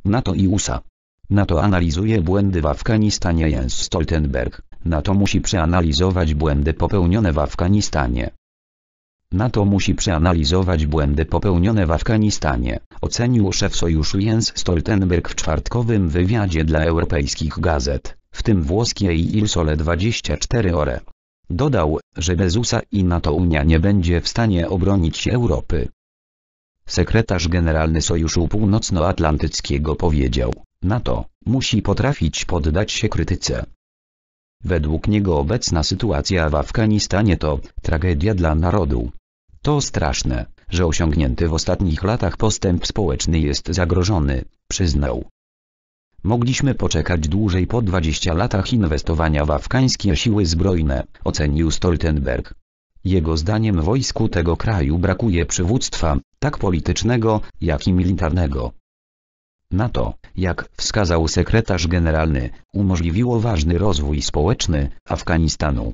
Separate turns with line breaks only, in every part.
NATO i USA. NATO analizuje błędy w Afganistanie. Jens Stoltenberg. NATO musi przeanalizować błędy popełnione w Afganistanie. NATO musi przeanalizować błędy popełnione w Afganistanie, ocenił szef sojuszu Jens Stoltenberg w czwartkowym wywiadzie dla europejskich gazet, w tym włoskiej Il Sole 24 Ore. Dodał, że bez USA i NATO Unia nie będzie w stanie obronić się Europy. Sekretarz generalny Sojuszu Północnoatlantyckiego powiedział, NATO musi potrafić poddać się krytyce. Według niego obecna sytuacja w Afganistanie to tragedia dla narodu. To straszne, że osiągnięty w ostatnich latach postęp społeczny jest zagrożony, przyznał. Mogliśmy poczekać dłużej. Po 20 latach inwestowania w afgańskie siły zbrojne, ocenił Stoltenberg. Jego zdaniem wojsku tego kraju brakuje przywództwa, tak politycznego, jak i militarnego. NATO, jak wskazał sekretarz generalny, umożliwiło ważny rozwój społeczny Afganistanu.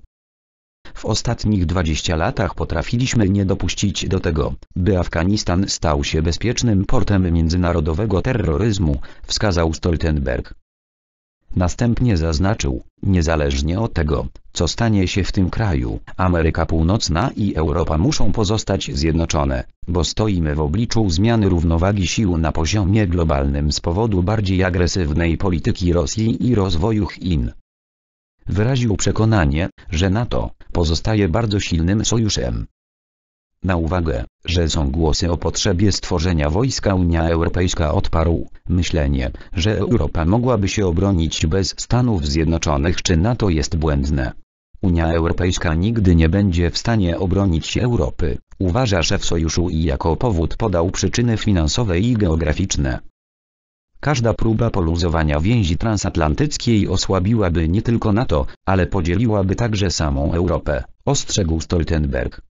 W ostatnich 20 latach potrafiliśmy nie dopuścić do tego, by Afganistan stał się bezpiecznym portem międzynarodowego terroryzmu, wskazał Stoltenberg. Następnie zaznaczył, niezależnie od tego, co stanie się w tym kraju, Ameryka Północna i Europa muszą pozostać zjednoczone, bo stoimy w obliczu zmiany równowagi sił na poziomie globalnym z powodu bardziej agresywnej polityki Rosji i rozwoju Chin. Wyraził przekonanie, że NATO pozostaje bardzo silnym sojuszem. Na uwagę, że są głosy o potrzebie stworzenia wojska, Unia Europejska odparł, myślenie, że Europa mogłaby się obronić bez Stanów Zjednoczonych czy NATO jest błędne. Unia Europejska nigdy nie będzie w stanie obronić się Europy, uważa szef sojuszu i jako powód podał przyczyny finansowe i geograficzne. Każda próba poluzowania więzi transatlantyckiej osłabiłaby nie tylko NATO, ale podzieliłaby także samą Europę, ostrzegł Stoltenberg.